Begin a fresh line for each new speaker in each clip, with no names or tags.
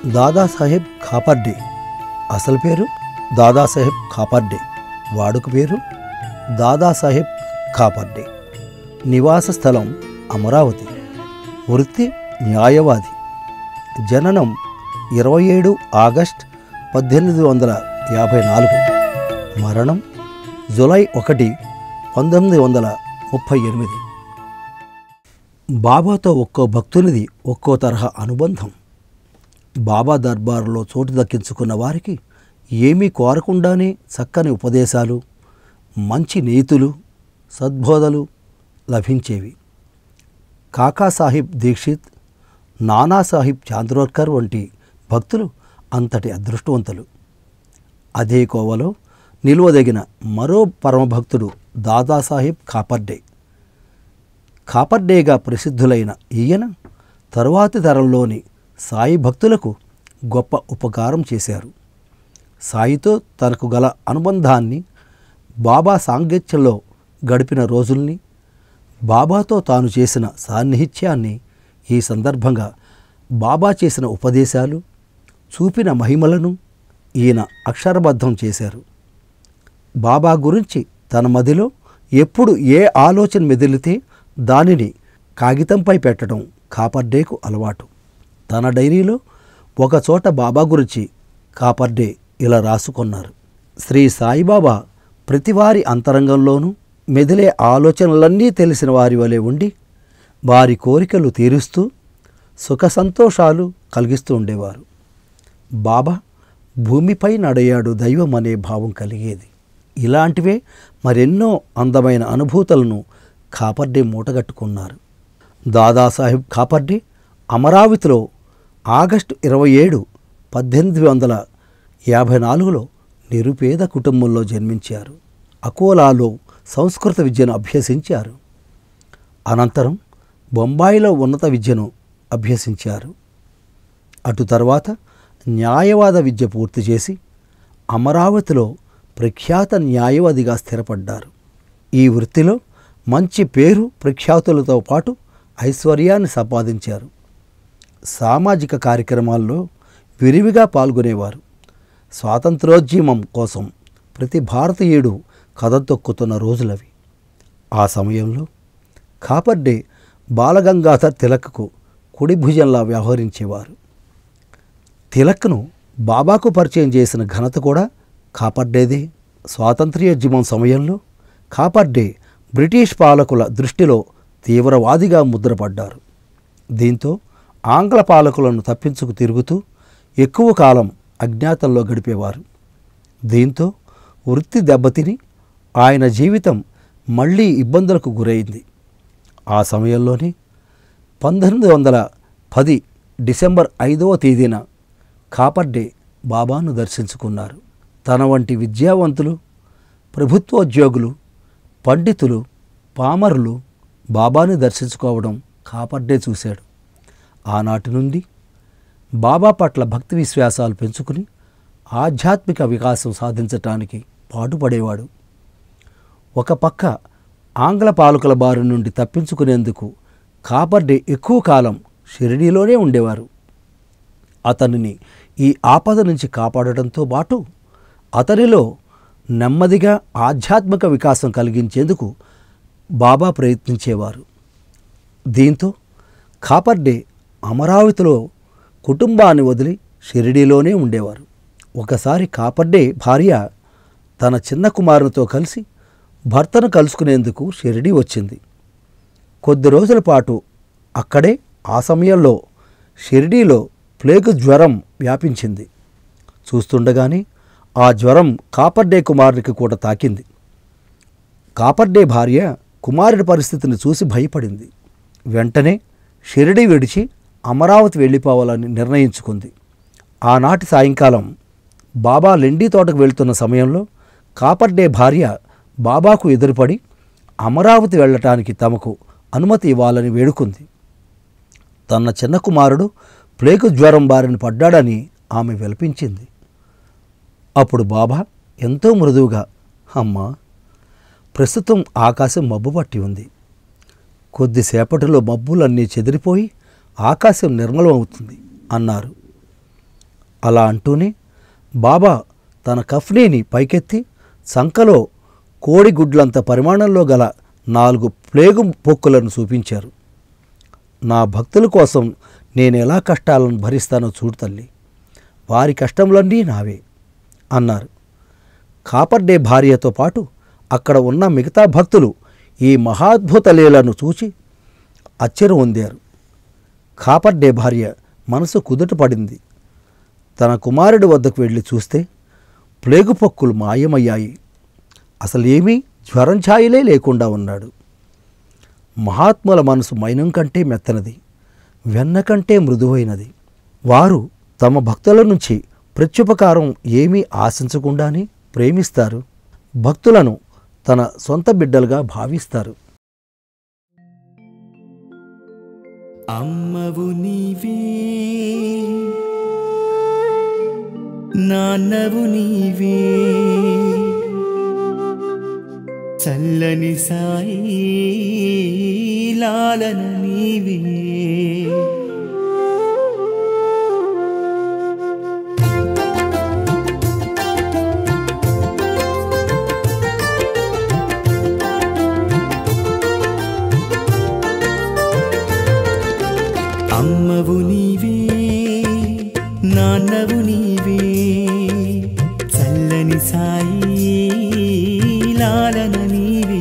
దాదాసాహెబ్ ఖాపర్డే. అసలు పేరు దాదాసాహెబ్ ఖాపర్డే. వాడుక పేరు దాదాసాహెబ్ ఖాపర్డే. నివాస స్థలం అమరావతి. వృత్తి న్యాయవాది. జననం 27 ఆగస్టు 1854. మరణం జూలై 1, 1938. బాబాతో ఒక్కో భక్తునిది ఒక్కో తరహా అనుబంధం. బాబా దర్బారులో చోటు దక్కించుకున్న వారికి ఏమీ కోరకుండానే చక్కని ఉపదేశాలు, మంచి నీతులు, సద్బోధలు లభించేవి. కాకాసాహెబ్ దీక్షిత్, నానాసాహెబ్ చాంద్రోర్కర్ వంటి భక్తులు అంతటి అదృష్టవంతులు. అదే కోవలో నిలువదగిన మరో పరమభక్తుడు దాదాసాహెబ్ ఖాపర్డే. ఖాపర్డేగా ప్రసిద్ధులైన ఈయన తరువాతి తరంలోని సాయి భక్తులకు గొప్ప ఉపకారం చేశారు. సాయితో తనకు గల అనుబంధాన్ని, బాబా సాంగత్యంలో గడిపిన రోజుల్ని, బాబాతో తాను చేసిన సాన్నిహిత్యాన్ని, ఈ సందర్భంగా బాబా చేసిన ఉపదేశాలు, చూపిన మహిమలను ఈయన అక్షరబద్ధం చేశారు. బాబా గురించి తన మదిలో ఎప్పుడు ఏ ఆలోచన మెదిలితే దానిని కాగితంపై పెట్టడం ఖాపర్డేకు అలవాటు. తన డైరీలో ఒకచోట బాబా గురించి ఖాపర్డే ఇలా రాసుకున్నారు: శ్రీ సాయిబాబా ప్రతివారి అంతరంగంలోనూ మెదిలే ఆలోచనలన్నీ తెలిసిన వారి వలె ఉండి వారి కోరికలు తీరుస్తూ సుఖ సంతోషాలు కలిగిస్తూ ఉండేవారు. బాబా భూమిపై నడయాడు దైవం అనే భావం కలిగేది. ఇలాంటివే మరెన్నో అందమైన అనుభూతులను ఖాపర్డే మూటగట్టుకున్నారు. దాదాసాహెబ్ ఖాపర్డే అమరావతిలో ఆగస్టు 27, 1854లో నిరుపేద కుటుంబంలో జన్మించారు. అకోలాలో సంస్కృత విద్యను అభ్యసించారు. అనంతరం బొంబాయిలో ఉన్నత విద్యను అభ్యసించారు. అటు తర్వాత న్యాయవాద విద్య పూర్తి చేసి అమరావతిలో ప్రఖ్యాత న్యాయవాదిగా స్థిరపడ్డారు. ఈ వృత్తిలో మంచి పేరు ప్రఖ్యాతులతో పాటు ఐశ్వర్యాన్ని సంపాదించారు. సామాజిక కార్యక్రమాల్లో విరివిగా పాల్గొనేవారు. స్వాతంత్రోద్యమం కోసం ప్రతి భారతీయుడు కథం తొక్కుతున్న రోజులవి. ఆ సమయంలో ఖాపర్డే బాలగంగాధర్ తిలక్కు కుడి భుజంలా వ్యవహరించేవారు. తిలక్ను బాబాకు పరిచయం చేసిన ఘనత కూడా ఖాపర్డేదే. స్వాతంత్ర్యోద్యమం సమయంలో ఖాపర్డే బ్రిటిష్ పాలకుల దృష్టిలో తీవ్రవాదిగా ముద్రపడ్డారు. దీంతో ఆంగ్ల పాలకులను తప్పించుకు తిరుగుతూ ఎక్కువ కాలం అజ్ఞాతంలో గడిపేవారు. దీంతో వృత్తి దెబ్బతిని ఆయన జీవితం మళ్లీ ఇబ్బందులకు గురైంది. ఆ సమయంలోనే 1910 డిసెంబర్ 5వ తేదీన ఖాపర్డే బాబాను దర్శించుకున్నారు. తన వంటి విద్యావంతులు, ప్రభుత్వోద్యోగులు, పండితులు, పామరులు బాబాని దర్శించుకోవడం ఖాపర్డే చూశాడు. ఆనాటి నుండి బాబా పట్ల భక్తి విశ్వాసాలు పెంచుకుని ఆధ్యాత్మిక వికాసం సాధించటానికి పాటుపడేవాడు. ఒక పక్క ఆంగ్ల పాలకుల బారి నుండి తప్పించుకునేందుకు ఖాపర్డే ఎక్కువ కాలం షిరిడీలోనే ఉండేవారు. అతనిని ఈ ఆపద నుంచి కాపాడటంతో పాటు అతనిలో నెమ్మదిగా ఆధ్యాత్మిక వికాసం కలిగించేందుకు బాబా ప్రయత్నించేవారు. దీంతో ఖాపర్డే అమరావతిలో కుటుంబాన్ని వదిలి షిరిడీలోనే ఉండేవారు. ఒకసారి ఖాపర్డే భార్య తన చిన్న కుమారునితో కలిసి భర్తను కలుసుకునేందుకు షిరిడీ వచ్చింది. కొద్ది రోజుల పాటు అక్కడే ఆ సమయంలో షిరిడీలో ప్లేగు జ్వరం వ్యాపించింది. చూస్తుండగానే ఆ జ్వరం ఖాపర్డే కుమారునికి కూడా తాకింది. ఖాపర్డే భార్య కుమారుడి పరిస్థితిని చూసి భయపడింది. వెంటనే షిరిడీ విడిచి అమరావతి వెళ్ళిపోవాలని నిర్ణయించుకుంది. ఆనాటి సాయంకాలం బాబా లెండి తోటకు వెళ్తున్న సమయంలో ఖాపర్డే భార్య బాబాకు ఎదురుపడి అమరావతి వెళ్ళటానికి తమకు అనుమతి ఇవ్వాలని వేడుకుంది. తన చిన్న కుమారుడు ప్లేగు జ్వరం బారిన పడ్డాడని ఆమె విలపించింది. అప్పుడు బాబా ఎంతో మృదువుగా, అమ్మా, ప్రస్తుతం ఆకాశం మబ్బు పట్టి ఉంది. కొద్దిసేపటిలో మబ్బులన్నీ చెదిరిపోయి ఆకాశం నిర్మలం అవుతుంది అన్నారు. అలా అంటూనే బాబా తన కఫ్నీని పైకెత్తి సంకలో కోడిగుడ్లంత పరిమాణంలో గల 4 ప్లేగు పొక్కులను చూపించారు. నా భక్తుల కోసం నేనెలా కష్టాలను భరిస్తానో చూడు తల్లి, వారి కష్టములన్నీ నావే అన్నారు. కాపర్డే భార్యతో పాటు అక్కడ ఉన్న మిగతా భక్తులు ఈ మహాద్భుత లీలను చూచి ఆశ్చర్యం పొందారు. కాపర్డే భార్య మనసు కుదుటపడింది. తన కుమారుడి వద్దకు వెళ్ళి చూస్తే ప్లేగు పొక్కులు మాయమయ్యాయి. అసలేమీ జ్వరం ఛాయలే లేకుండా ఉన్నాడు. మహాత్ముల మనసు మైనం కంటే మెత్తనది, వెన్న కంటే మృదువైనది. వారు తమ భక్తుల నుంచి ప్రత్యుపకారం ఏమీ ఆశించకుండానే ప్రేమిస్తారు. భక్తులను తన సొంత బిడ్డలుగా భావిస్తారు.
అమ్మవు నీవే, నాన్నవు నీవే, చల్లని సాయి లాలన నీవే. అమ్మవు నీవే, నాన్నవు నీవే, చల్లని సాయి లాలన నీవే.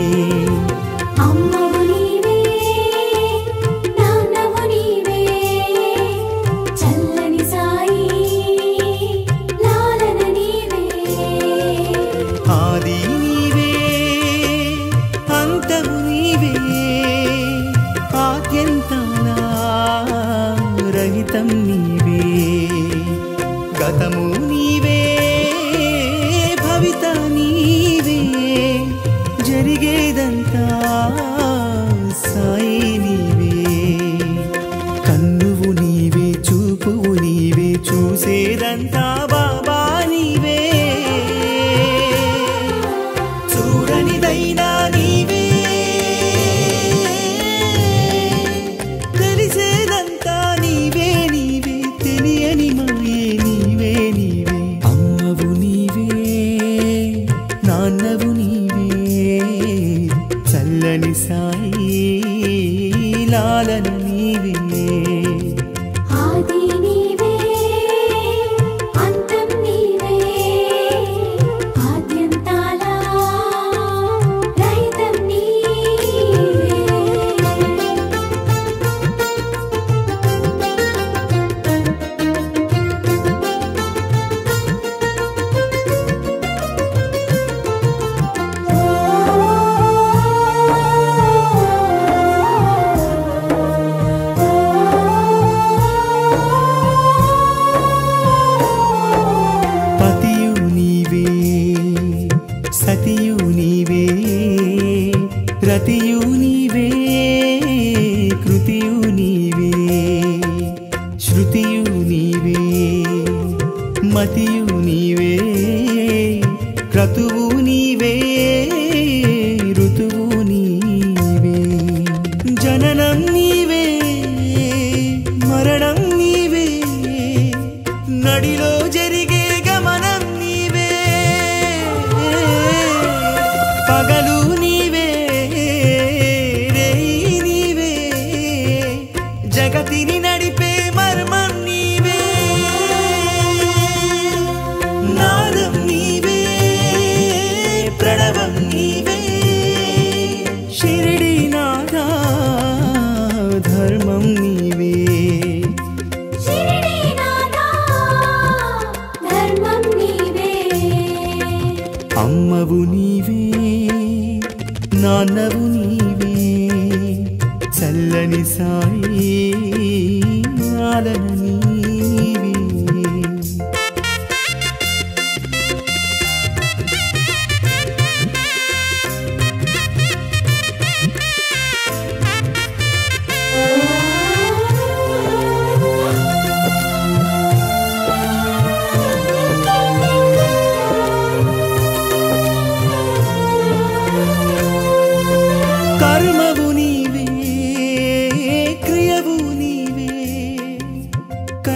అమ్మవు నీవే, నాన్నవు నీవే, చల్లని సాయి లాలన నీవే.
ఆది నీవే, అంతము నీవే, ఆద్యంతాల రహితం నీవే. గతము నీవే, భవిత నీవే, జరిగేదంతా సాయి నీవే. కన్నువు నీవే, చూపువు నీవే, చూసేదంతా బాబా నీవే. చూడనిదైనా నీవే, తెలిసేదంతా నీవే నీవే, తెలియని మాయే నీవే నీవే. అమ్మవు నీవే, నాన్నవు నీవే, చల్లని సాయి లాలన నీవే.
ఆది నీవే, అంతం నీవే, ఆద్యంతాల రహితం నీవే.
పతియు నీవే, సతియు నీవే, రతియు నీవే, కృతియు నీవే, శృతియు నీవే, మతియు నీవే, క్రతువు నీవే, ఋతువు నీవే. జననం నీవే, మరణం నీవే, నడిలో జరిగే గమనం నీవే. పగలు నీవే, రేయి నీవే, జగతిని నడిపే మర్మం నీవే. నాదం నీవే, ప్రణవం నీవే, షిరిడి నాదా ధర్మం నీవే.
షిరిడి నాదా ధర్మం నీవే.
అమ్మవు నీవే, నాన్నవు నీవే, చల్లని సాయి లాలన నీవే. కర్మవు నీవే, క్రియవు నీవే,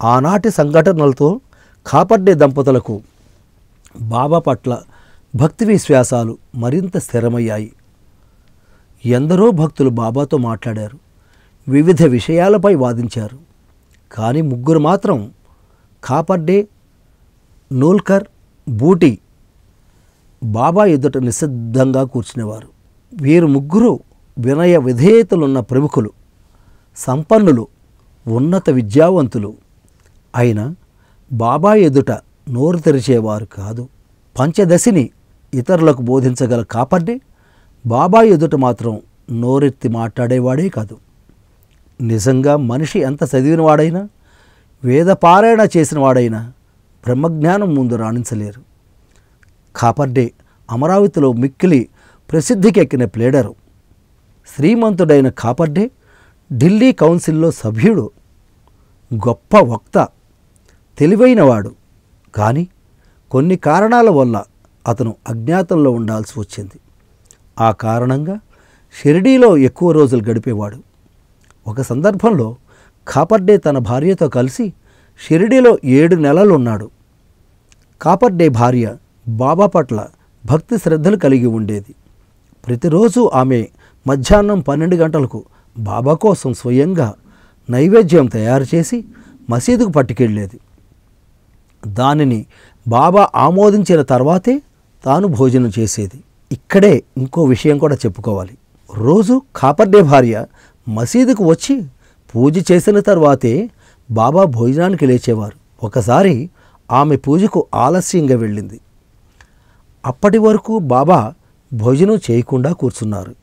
ఆనాటి సంఘటనలతో కాపర్డే దంపతులకు బాబా పట్ల భక్తి విశ్వాసాలు మరింత స్థిరమయ్యాయి. ఎందరో భక్తులు బాబాతో మాట్లాడారు, వివిధ విషయాలపై వాదించారు. కానీ ముగ్గురు మాత్రం కాపర్డే, నూల్కర్, బూటి బాబా ఎదుట నిశ్శబ్దంగా కూర్చునేవారు. వీరు ముగ్గురు వినయ విధేయతలున్న ప్రముఖులు, సంపన్నులు, ఉన్నత విద్యావంతులు. అయినా బాబా ఎదుట నోరు తెరిచేవారు కాదు. పంచదశిని ఇతరులకు బోధించగల కాపర్డే బాబా ఎదుట మాత్రం నోరెత్తి మాట్లాడేవాడే కాదు. నిజంగా మనిషి ఎంత చదివినవాడైనా, వేదపారాయణ చేసినవాడైనా బ్రహ్మజ్ఞానం ముందు రాణించలేరు. కాపర్డే అమరావతిలో మిక్కిలి ప్రసిద్ధికెక్కిన ప్లేడరు. శ్రీమంతుడైన కాపర్డే ఢిల్లీ కౌన్సిల్లో సభ్యుడు, గొప్ప వక్త, తెలివైనవాడు. కానీ కొన్ని కారణాల వల్ల అతను అజ్ఞాతంలో ఉండాల్సి వచ్చింది. ఆ కారణంగా షిరిడీలో ఎక్కువ రోజులు గడిపేవాడు. ఒక సందర్భంలో కాపర్డే తన భార్యతో కలిసి షిరిడీలో 7 నెలలు ఉన్నాడు. కాపర్డే భార్య బాబా పట్ల భక్తి శ్రద్ధలు కలిగి ఉండేది. ప్రతిరోజు ఆమె మధ్యాహ్నం 12 గంటలకు బాబా కోసం స్వయంగా నైవేద్యం తయారు చేసి మసీదుకు పట్టుకెళ్ళేది. దానిని బాబా ఆమోదించిన తర్వాతే తాను భోజనం చేసేది. ఇక్కడే ఇంకో విషయం కూడా చెప్పుకోవాలి. రోజు కాపర్డే భార్య మసీదుకు వచ్చి పూజ చేసిన తర్వాతే బాబా భోజనానికి లేచేవారు. ఒకసారి ఆమె పూజకు ఆలస్యంగా వెళ్ళింది. అప్పటి వరకు బాబా భోజనం చేయకుండా కూర్చున్నారు.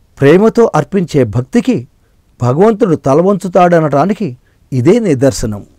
ప్రేమతో అర్పించే భక్తికి భగవంతుడు తలవంచుతాడనటానికి ఇదే నిదర్శనం.